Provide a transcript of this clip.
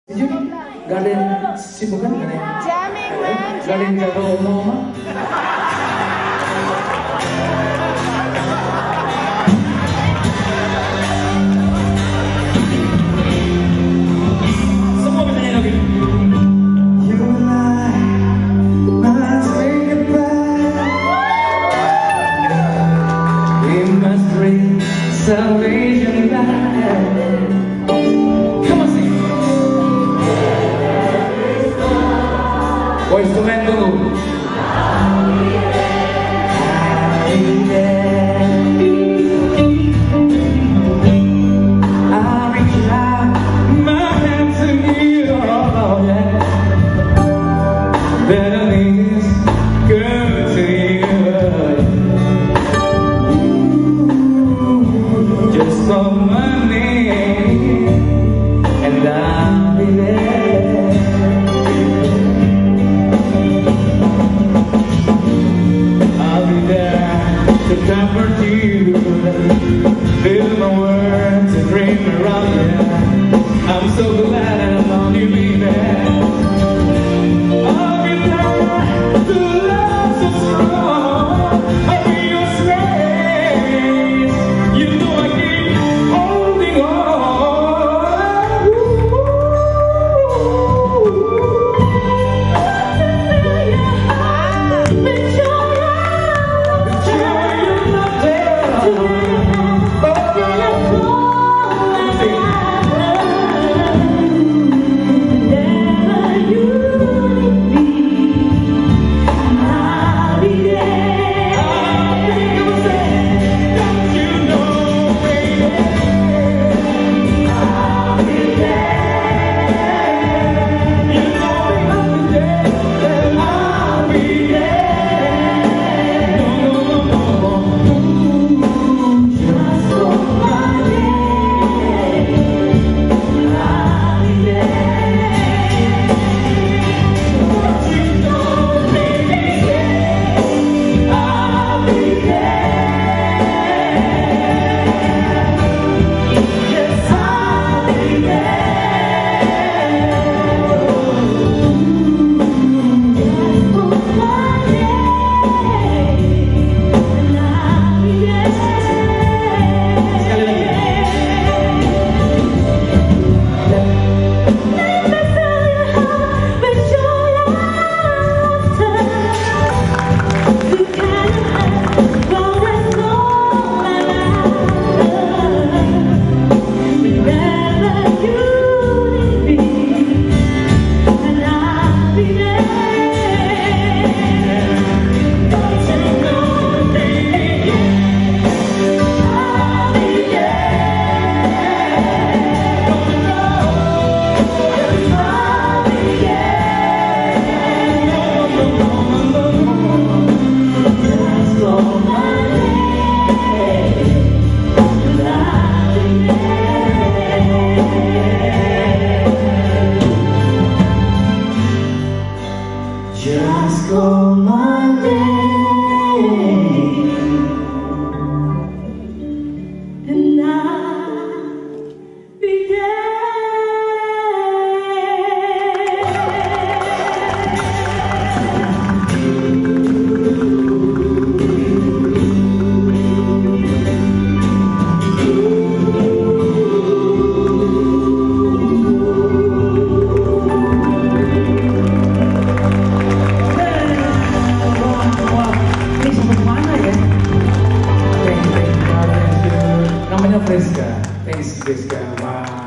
Gak ada yang sibuk kan? Gak ada yang jaga oma-oma. Semua bisa nyanyi lagi. You and I must say goodbye. We must bring salvation back. Boys to men dulu. Feel my words and dream around you. I'm so glad I found you, baby. I'll be there to love so strong. I'll be your slave. You know I keep holding on. Just go my way, and I'll be there. Friska, thanks Friska. Wow.